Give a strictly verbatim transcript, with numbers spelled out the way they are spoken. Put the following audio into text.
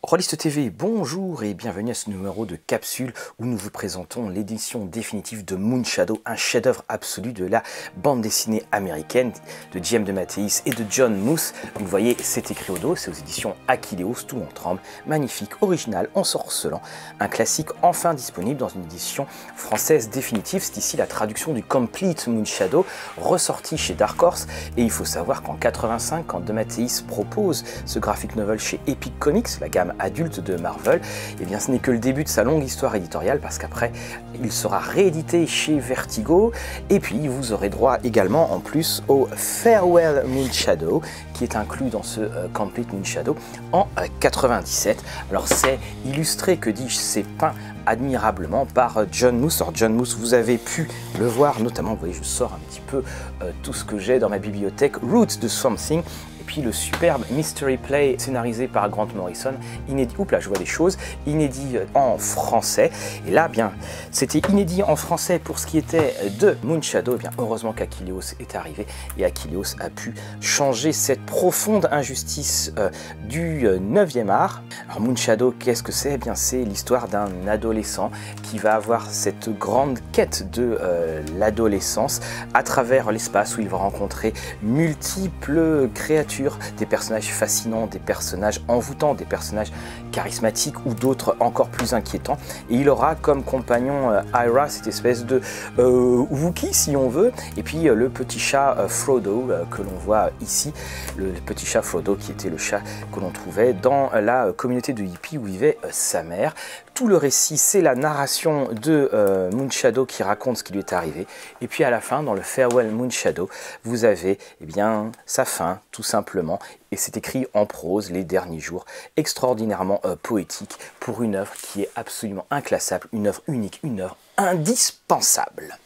Rollist T V, bonjour et bienvenue à ce numéro de capsule où nous vous présentons l'édition définitive de Moonshadow, un chef-d'œuvre absolu de la bande dessinée américaine de J M DeMatteis et de John Muth. Vous voyez, c'est écrit au dos, c'est aux éditions Achilleos, tout en tremble, magnifique, original, ensorcelant, un classique enfin disponible dans une édition française définitive. C'est ici la traduction du Complete Moonshadow, ressorti chez Dark Horse. Et il faut savoir qu'en quatre-vingt-cinq, quand DeMatteis propose ce graphic novel chez Epic Comics, la gamme adulte de Marvel, et bien ce n'est que le début de sa longue histoire éditoriale, parce qu'après il sera réédité chez Vertigo, et puis vous aurez droit également en plus au Farewell Moonshadow qui est inclus dans ce euh, Complete Moonshadow en euh, quatre-vingt-dix-sept. Alors c'est illustré, que dis-je, c'est peint admirablement par euh, John Muth. Alors John Muth, vous avez pu le voir notamment, vous voyez, je sors un petit peu euh, tout ce que j'ai dans ma bibliothèque, Roots de Something, et puis le superbe Mystery Play scénarisé par Grant Morrison, inédit, oups là je vois des choses, inédit en français. Et là, bien, c'était inédit en français pour ce qui était de Moonshadow. Et bien, heureusement qu'Achilleos est arrivé et Achilleos a pu changer cette profonde injustice euh, du neuvième art. Alors Moonshadow, qu'est-ce que c'est? Eh bien, c'est l'histoire d'un adolescent qui va avoir cette grande quête de euh, l'adolescence à travers l'espace où il va rencontrer multiples créatures, des personnages fascinants, des personnages envoûtants, des personnages charismatiques ou d'autres encore plus inquiétants. Et il aura comme compagnon euh, Ira, cette espèce de euh, Wookiee si on veut, et puis euh, le petit chat euh, Frodo euh, que l'on voit ici, le, le petit chat Frodo qui était le chat que l'on trouvait dans la euh, communauté de hippies où vivait euh, sa mère. Tout le récit, c'est la narration de euh, Moonshadow qui raconte ce qui lui est arrivé. Et puis à la fin, dans le Farewell Moonshadow, vous avez eh bien, sa fin, tout simplement. Et c'est écrit en prose, les derniers jours, extraordinairement euh, poétique pour une œuvre qui est absolument inclassable, une œuvre unique, une œuvre indispensable.